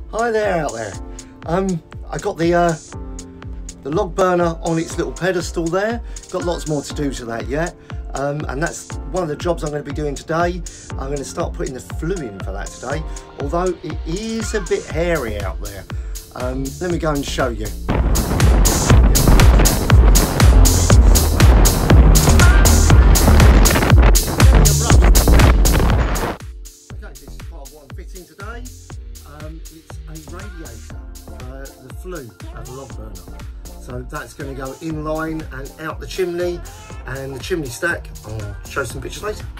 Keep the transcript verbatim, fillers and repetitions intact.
Hi there out there. Um, I got the uh, the log burner on its little pedestal there. Got lots more to do to that yet. Um, and that's one of the jobs I'm going to be doing today. I'm going to start putting the flue in for that today, although it is a bit hairy out there. Um, let me go and show you. Okay, this is part of what I'm fitting today. Um, it's a radiator, uh, the flue of a log burner. So that's going to go in line and out the chimney, and the chimney stack, I'll show some pictures later.